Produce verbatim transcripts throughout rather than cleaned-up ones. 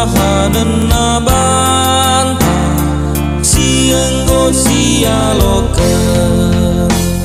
bahanen na banta sienggo sialoken.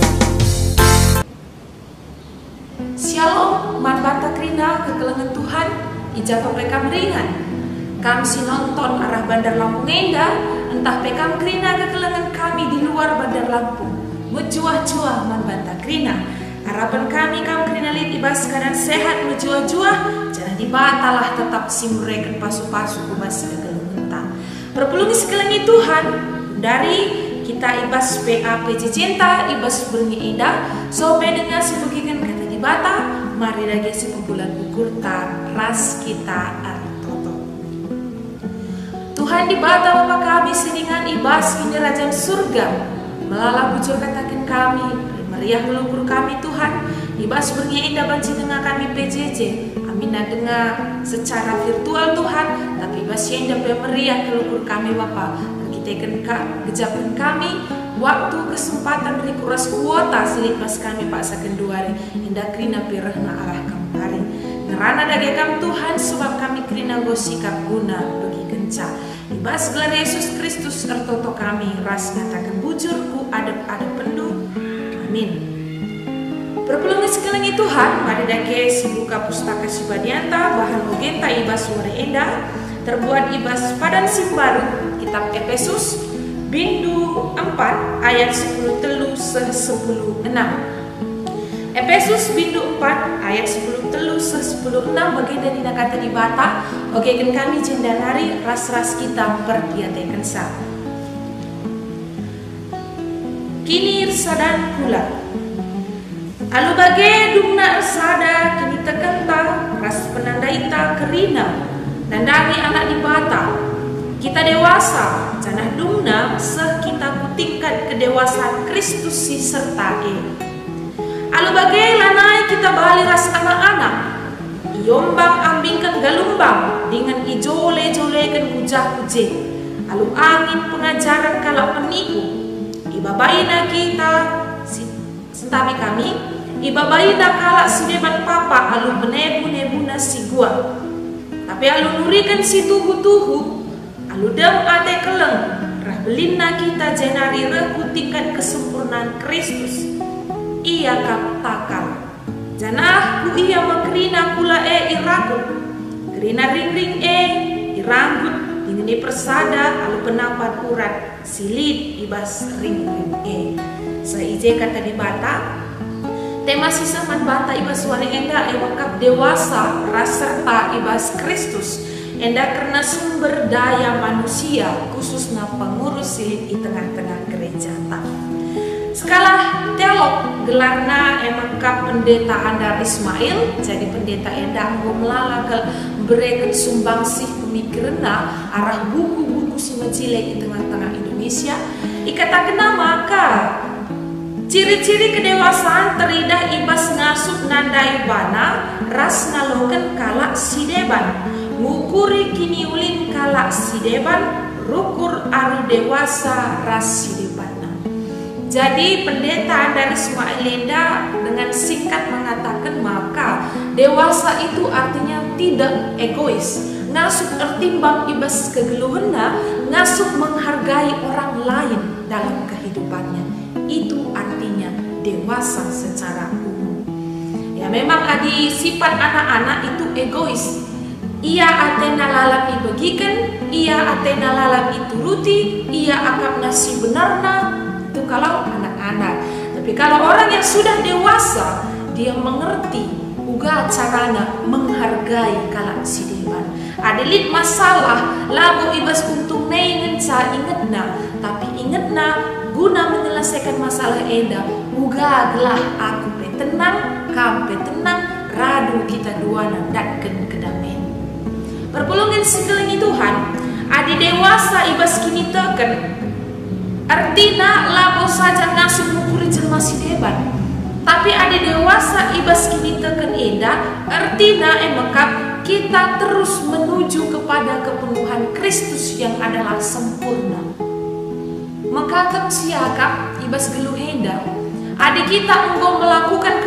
Shalom, man banta krina kekelengan Tuhan, ijabah pekam ringan. Kami si nonton arah Bandar Lampung Enda, entah pekam krina kekelengan kami di luar Bandar Lampung. Mejuah-juah man banta krina. Harapan kami kam krina lit ibas keadaan sehat mejuah-juah, jangan dibatalah tetap simureken pasu-pasu kubas kekelengan. Perpelungi sekelengi Tuhan dari kita ibas P A P C cinta ibas berngi indah sampai dengan sebagian kata dibata mari lagi sebulan ukur ta ras kita artoto. Tuhan dibata Bapa kami sedingan ibas kini rajaan surga melala bujur katakan kami meriah melukur kami Tuhan ibas berngi indah banci dengan kami P J J amina dengar secara virtual Tuhan tapi ibas indah meriah melukur kami Bapa tekan gejapan kami waktu kesempatan rikuras kuota silit mas kami pak sakenduari indah krina pirahna arah kamari ngerana dage kam Tuhan sebab kami krina gosikap guna bagi kenca ibas gelar Yesus Kristus ertoto kami ras ngatakan bujurku adep-adep pendu amin. Perpelungan sekelengi Tuhan pada dage si buka pustaka si badianta bahan ogenta ibas suara endah terbuat ibas padan simbaru kitab Efesus bindu empat ayat sepuluh telu se sepuluh enam. Efesus bindu empat ayat sepuluh telu se sepuluh enam bagian dari kata dibata oke kan kami jendanari ras-ras kita perdiatekan sa. Kini irsadan kula alu bagai dumna irsada kini tekenta ras penandaita kerina nandangi anak dibata kita dewasa janah dumna seh kita putingkan kedewasaan Kristus si serta e alu bagai lanai kita bali ras anak-anak iombang ambingkan galumbang dengan ijole-jolekan hujah huje alu angin pengajaran kalau peniku ibabaina kita si, sentami kami ibabaina kala sideban papa alu benebu-nebuna si gua tapi alu nurikan si tuhu-tuhu alu dem ate keleng rah belinna kita jenari rehu tingkat kesempurnaan Kristus ia kap takal janah ku ia makrina kula e irakut kerina ring-ring e iranggut dengan persada alu penapat urat silit ibas ring-ring e saije kata dibata tema sisa man bata ibas wali enda ewakap dewasa raserta ibas Kristus enda karena sumber daya manusia khususnya pengurus silit di tengah-tengah gereja ta. Skala teolog gelarna emakap pendeta Andar Ismail jadi pendeta enda anggo melalakal bereket sumbangsih pemikiranna arah buku-buku si majile di tengah-tengah Indonesia ikatakan maka ciri-ciri kedewasaan teridah ibas ngasup nandai bana ras ngaloken kalak sideban ngukuri kini ulin kalak sideban rukur aru dewasa ras sidebana. Jadi pendeta dari Ismailenda dengan singkat mengatakan maka dewasa itu artinya tidak egois ngasup ertimbang ibas kegeluhena ngasup menghargai orang lain dalam kehidupannya itu artinya dewasa secara umum. Ya memang adi sifat anak-anak itu egois. Ia atena lalap ibagikan, ia atena lalap ituruti, ia akap nasi benarna. Itu kalau anak-anak. Tapi kalau orang yang sudah dewasa, dia mengerti uga carana menghargai kalak sideban. Adelit masalah lagu ibas untung neingen sa ingetna, tapi ingetna guna menyelesaikan masalah enda uga gelah aku pe tenang kampe tenang radu kita duana datken kedamaian perpulungan sekelengi Tuhan adi dewasa ibas kini teken artina labo saja ngasuh mukuri jelma si deban tapi adi dewasa ibas kini teken enda artina emekap kita terus menuju kepada kepenuhan Kristus yang adalah sempurna. Maka kam siakap ibas geluhenda adik kita engkau melakukan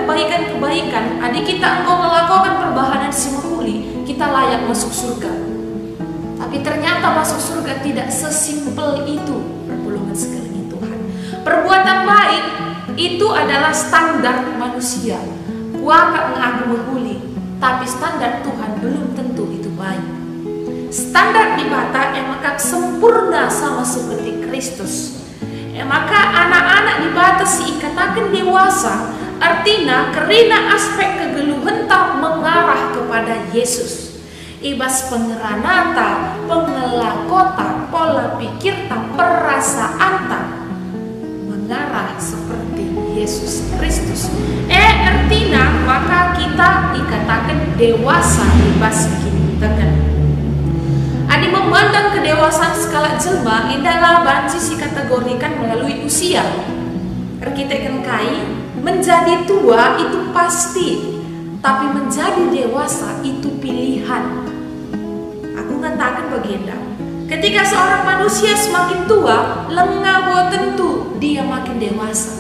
kebaikan-kebaikan, adik kita engkau melakukan perbahanan simahuli, kita layak masuk surga. Tapi ternyata masuk surga tidak sesimpel itu, perpulungan sekalian Tuhan. Perbuatan baik itu adalah standar manusia. Kuaka mengaku menghuli, tapi standar Tuhan belum tentu itu baik. Standar di bata emaka sempurna sama seperti Kristus. Emaka anak-anak di bata si ikatakan dewasa, artinya kerina aspek kegeluhan tak mengarah kepada Yesus. Ibas pengeranata, pengelakota, pola pikir tak perasaan tak mengarah seperti Yesus Kristus. Eh artinya maka kita dikatakan dewasa ibas kini tekan. Adi memandang kedewasaan skala jelma indalah banci si kategorikan melalui usia. Arkitek kai menjadi tua itu pasti, tapi menjadi dewasa itu pilihan. Aku ngatakan baginda, ketika seorang manusia semakin tua, lengah tentu dia makin dewasa.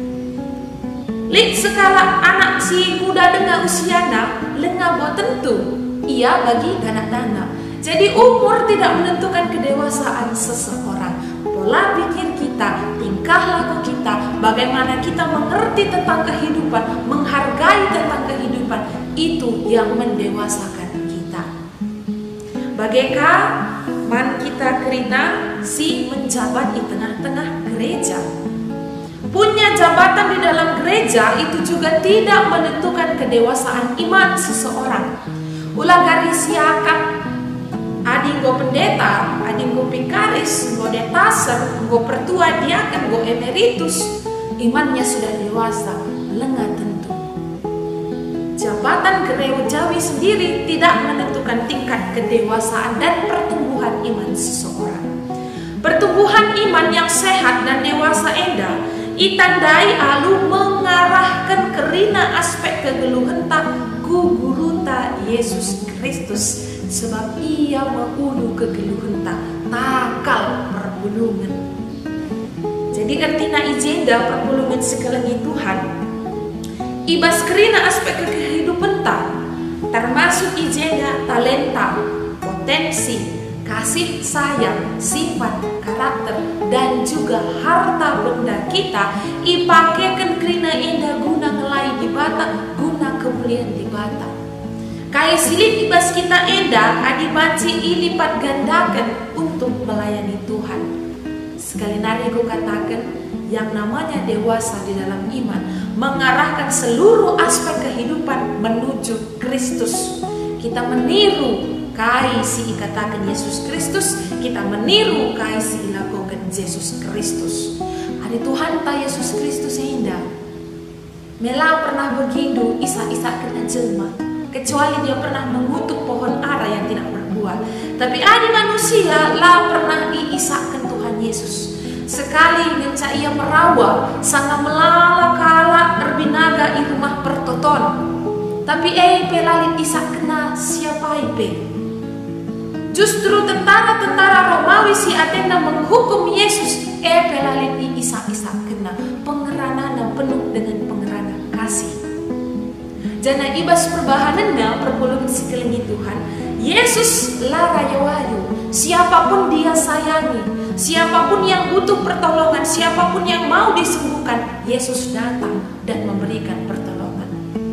Lid skala anak si muda dengan usiana, lengah tentu ia bagi ganak-ganak. Jadi umur tidak menentukan kedewasaan seseorang. Pola pikir kita, tingkah laku kita, bagaimana kita mengerti tentang kehidupan, menghargai tentang kehidupan, itu yang mendewasakan kita. Bagaikan man kita kerina si menjabat di tengah-tengah gereja. Punya jabatan di dalam gereja itu juga tidak menentukan kedewasaan iman seseorang. Ulah garis siakan adi go pendeta, adi go pikaris, go detaser, go pertua diaken, go emeritus, imannya sudah dewasa, lengah tentu. Jabatan gerejawi sendiri tidak menentukan tingkat kedewasaan dan pertumbuhan iman seseorang. Pertumbuhan iman yang sehat dan dewasa enda itandai alu mengarahkan kerina aspek kegeluhan tak guguruta Yesus Kristus. Sebab ia menghulu kegeluhan tak takal perpulungan. Jadi artinya ijenda perpulungan sekalian Tuhan ibas kerina aspek kehidupan tak, termasuk ijenda talenta, potensi, kasih sayang, sifat, karakter, dan juga harta benda kita ipakekan kerina enda guna ngelai di bata, guna kemuliaan di bata. Kaya silip ibas kita enda adi banci ilipat gandakan untuk melayani Tuhan. Sekali nari ku katakan, yang namanya dewasa di dalam iman mengarahkan seluruh aspek kehidupan menuju Kristus. Kita meniru kai si ikatakan Yesus Kristus, kita meniru kai si ilakokan Yesus Kristus. Adi Tuhan ta Yesus Kristus enda mela pernah begindu isa-isa kena jelma, kecuali dia pernah mengutuk pohon ara yang tidak berbuah. Tapi ada manusia lah pernah diisahkan Tuhan Yesus. Sekali mencak ia merawa, sangat melala kala erbinaga di rumah pertoton. Tapi eh pelalit isak kena siapa ipe. Justru tentara-tentara Romawi si Athena menghukum Yesus. Eh pelalit di isak-isak kena pengeranan yang penuh dengan pengeranan kasih. Jana ibas perbahanannya perpulungan sekeliling Tuhan. Yesus lah Raja Wahyu. Siapapun dia sayangi, siapapun yang butuh pertolongan, siapapun yang mau disembuhkan, Yesus datang dan memberikan pertolongan.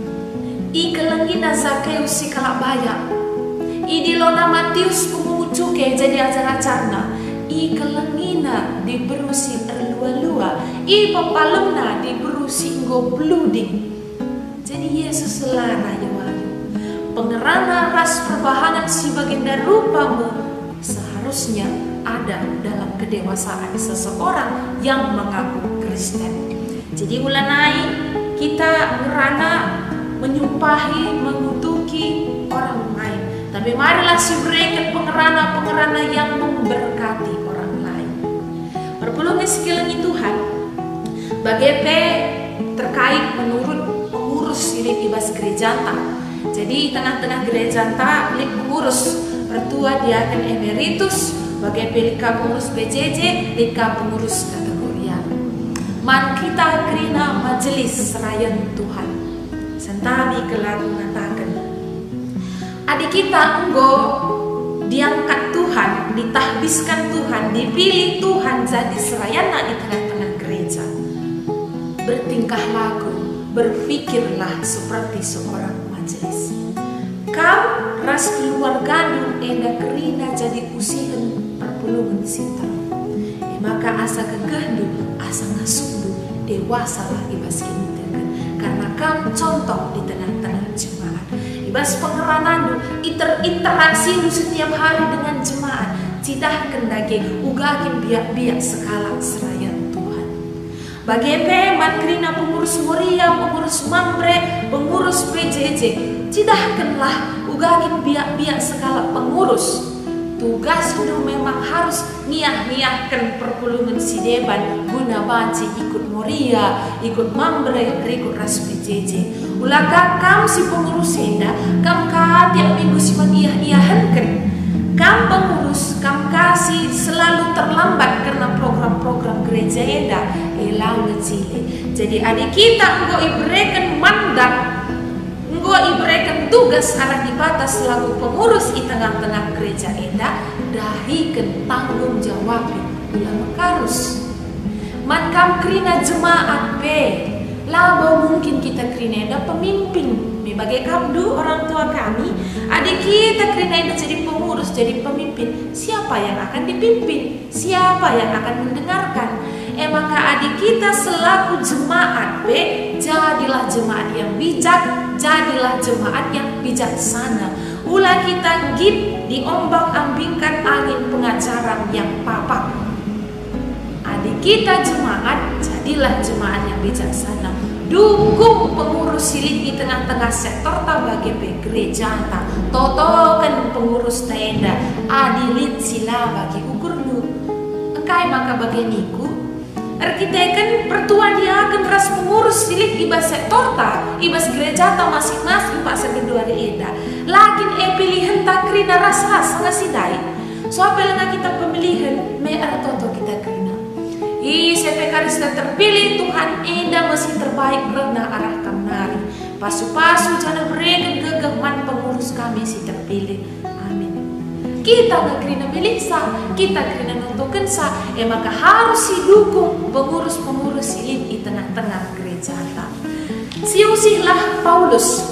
I kelengina Zakeus si kalak bayak, i dilona Matius pemungut cukai jadi ajar-ajarna, i kelengina diberusi erlua-lua, i pepalemna diberusi nggo bluding. Jadi Yesus lah Raja Wahyu. Pengerana ras perbahanan si baginda rupamu seharusnya ada dalam kedewasaan seseorang yang mengaku Kristen. Jadi ulanai kita ngerana menyumpahi, mengutuki orang lain. Tapi marilah si berikan pengerana-pengerana yang memberkati orang lain. Perpulungan sekeliling Tuhan bagaimana terkait menurut pengurus silip ibas gereja. Jadi tengah-tengah gereja tak milik pengurus pertua diaken emeritus, bagai pelika pengurus B J J, pelika pengurus kategorial. Man kita kerina majelis serayan Tuhan. Sentabi kelar mengatakan, adik kita enggo diangkat Tuhan ditahbiskan Tuhan, dipilih Tuhan jadi serayana di tengah-tengah gereja. Bertingkah laku, berpikirlah seperti seorang majelis. Kam ras keluarga dun enda kerina jadi usihan perpulungan sinter. E maka asa kegandu, asa ngasundu, dewasalah ibas kinitekan. Karena kam contoh di tengah-tengah jemaat. Ibas pengeranandu, iter-interaksi setiap hari dengan jemaat. Cidah kendage ugakin biak-biak sekala serayan Tuhan. Bagi peman kerina pengurus Moria, pengurus Mambre, pengurus P J J, cidahkanlah ugakin biak-biak sekala pengurus. Tugas itu memang harus niah-niahkan perpulungan si deban guna banci ikut Moria, ikut Mambre, ikut ras P J J. Ulaka kam si pengurus enda, kam ka tiap minggu si maniah-iyahankan. Kam pengurus, kam kasih selalu terlambat karena program-program gereja enda elau ngecile. Jadi adik kita engkau iberikan mandat, engkau iberikan tugas anak di batas selaku pengurus di tengah-tengah gereja enda, dahikan tanggung jawab ulang karus. Man kam krina jemaat be, labo mungkin kita krina enda pemimpin. Sebagai kabdu orang tua kami, adik kita kerana jadi pengurus, jadi pemimpin. Siapa yang akan dipimpin? Siapa yang akan mendengarkan? Eh maka adik kita selaku jemaat B, jadilah jemaat yang bijak, jadilah jemaat yang bijaksana. Ulah kita gip diombang-ambingkan angin pengajaran yang papak. Adik kita jemaat, jadilah jemaat yang bijaksana. Dukung pengurus silit di tengah-tengah sektor tabagi gereja ta totokan pengurus tenda adilit sila bagi ukurnu engkai maka bagianiku arkiteken pertuan dia akan ras pengurus silit ibas sektor ta ibas gereja ta masing-masing pak segedua eda lakin e pilihan ta krina rasa sangat sidai so apa lenga kita pemilihan me artoto kita krina I C P Karista terpilih Tuhan enda masih terbaik karena arah kamnari. Pasu-pasu jangan berikan gegeman pengurus kami si terpilih. Amin. Kita nggak kerina melisa, kita kerina nontokan sa, eh maka harus didukung pengurus-pengurus silin di tengah-tengah gereja ta. Siusihlah Paulus.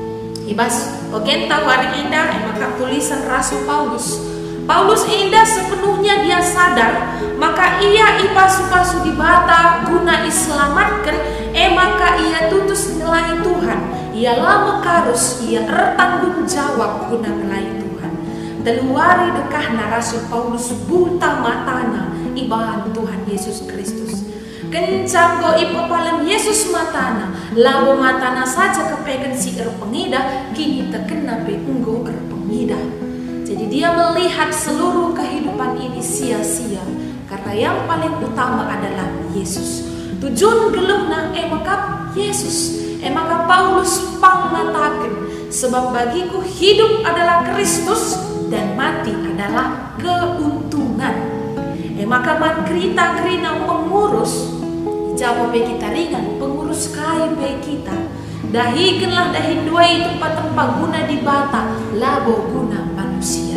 Ibas, ogen tahu hari indah, eh maka tulisan Rasul Paulus. Paulus indah sepenuhnya dia sadar, maka ia ipasu-pasu di bata guna iselamatkan, eh maka ia tutus ngelai Tuhan, ia lama karus, ia ertanggung jawab guna ngelai Tuhan. Teluari dekahna Rasul Paulus buta matana ibahan Tuhan Yesus Kristus. Kencang go ipapalam Yesus matana, labo matana saja kepegan si erpengida, kini terkena beunggo erpengida. Jadi dia melihat seluruh kehidupan ini sia-sia karena yang paling utama adalah Yesus. Tujuan gelumna emakap Yesus. Emaka Paulus pangmatakan sebab bagiku hidup adalah Kristus dan mati adalah keuntungan. Emaka man kerita kerina pengurus jawab kita ringan pengurus kain be kita. Dahikanlah dahin dua itu tempat guna di bata labo guna manusia.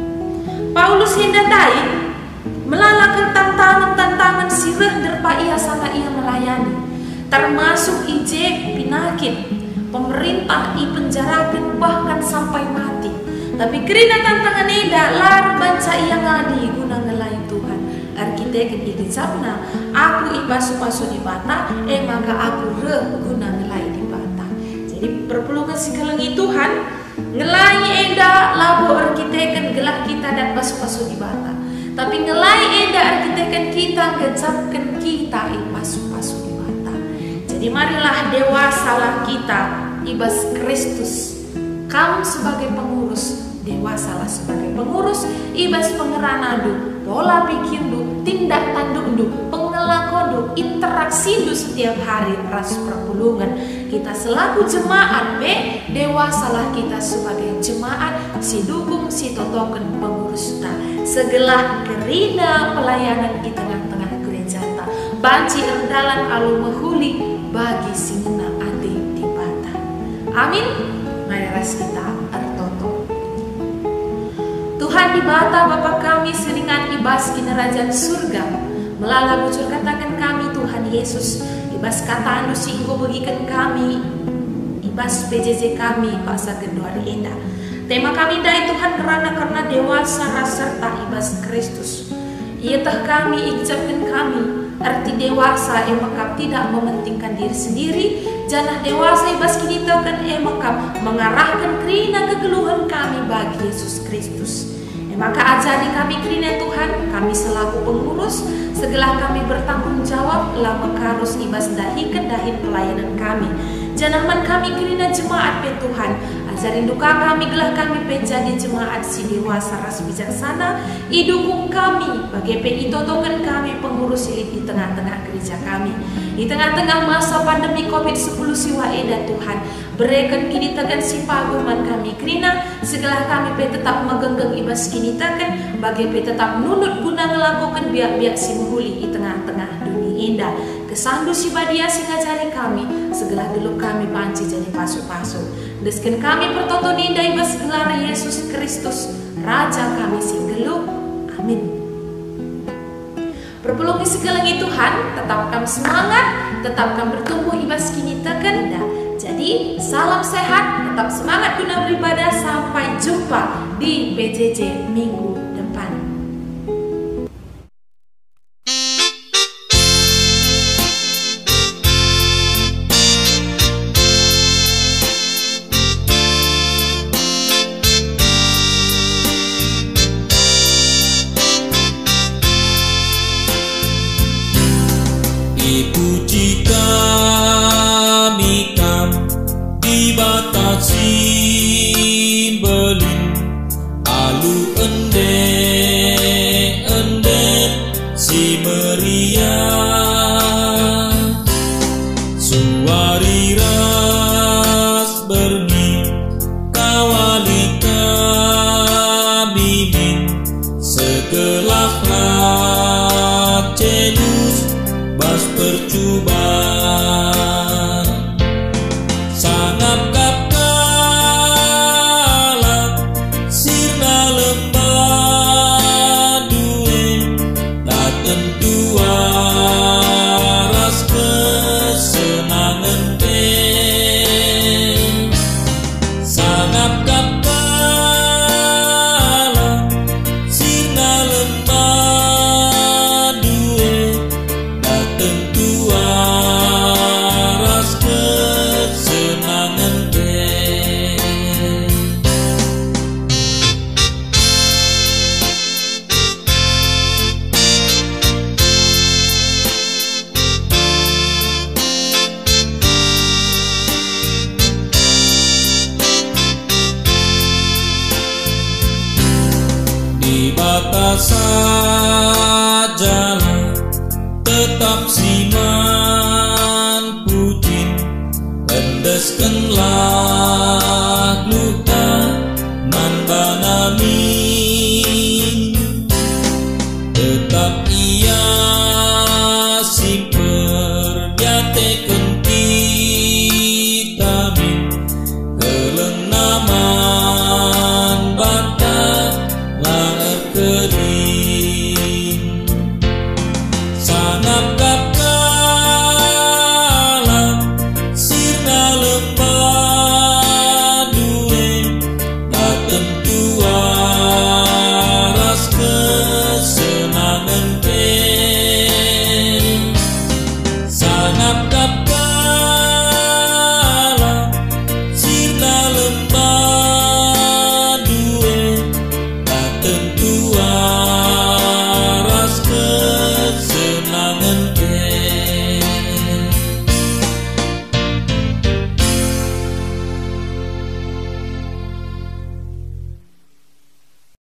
Paulus hendatai melalakan tantangan-tantangan sirah derpa ia sana ia melayani, termasuk ije pinakit, pemerintah i penjarakan bahkan sampai mati. Tapi kerina tantangan eda lar banca ia ngadi guna ngelai Tuhan. Arkitek di sabna aku ipasu-pasu di bata, eh maka aku re guna ngelai di bata. Jadi perpulungan sikalengi Tuhan ngelai eda labo arkitekan gelah kita dan pasu-pasu di bata. Tapi ngelai eda arkitekan kita ngecapkan kita i pasu-pasu di bata. Jadi marilah dewasalah kita ibas Kristus. Kamu sebagai pengurus dewasalah sebagai pengurus ibas pengeranadu pola pikirdu tindak tandukdu pengelakondu interaksidu setiap hari ras perpulungan. Kita selaku jemaat be dewasalah kita sebagai jemaat si dukung si totoken pengurus ta segelah kerina pelayanan di tengah-tengah gereja ta banci erdalan alu mehuli bagi singena ati di bata. Amin. Mari ras kita artoto. Tuhan di bata Bapa kami kami seringan ibas di kerajaan surga. Melala bujur katakan kami Tuhan Yesus, ibas kata anu singgo bagikan kami, ibas P J J kami paksa kedua enda. Tema kami dai Tuhan kerana karena dewasa serta ibas Kristus. Ia tah kami ijabkan kami, arti dewasa emakap tidak mementingkan diri sendiri, janah dewasa ibas kini kan emakap mengarahkan kerina kegeluhan kami bagi Yesus Kristus. Maka ajari kami kerina Tuhan, kami selaku pengurus, segala kami bertanggung jawab lah mekarus ibas dahikan dahin pelayanan kami. Janahman kami kerina jemaat pe Tuhan, ajarin duka kami gelah kami pe jadi jemaat si dewasa ras bijaksana, idukung kami bagi pe itotokan kami pengurus elit di tengah-tengah gereja kami. Di tengah-tengah masa pandemi covid sepuluh siwa eda Tuhan, berikan kini tekan si paguman kami kerina, segala kami pe tetap megenggeng ibas kini tekan, bagi pe tetap nunut guna melakukan biak-biak si menghuli di tengah-tengah dunia indah. Kesandu si badia sing ngajari kami, segala geluk kami panci jadi pasu-pasu. Desken kami pertonton indah ibas gelar Yesus Kristus, Raja kami sing geluk. Amin. Berpelungi segala Tuhan, tetapkan semangat, tetapkan bertumbuh ibas kini tekan. Jadi salam sehat, tetap semangat guna beribadah, sampai jumpa di P J J minggu depan. Dipuji kami kam dibatasi belin alu ende ende si meriah suari ras berni kawali kami segelah cenus bas percubaan sangat kapkala sirna lembah duwe daten dua ras kesenangan te sangat kapkala sirna lembah duwe tentu aras kesenangan te. Di batasan